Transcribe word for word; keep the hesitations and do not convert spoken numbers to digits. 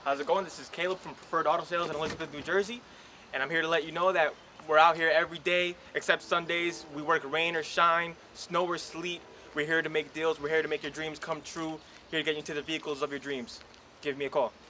How's it going? This is Caleb from Preferred Auto Sales in Elizabeth, New Jersey, and I'm here to let you know that we're out here every day except Sundays. We work rain or shine, snow or sleet. We're here to make deals. We're here to make your dreams come true. Here to get you into the vehicles of your dreams. Give me a call.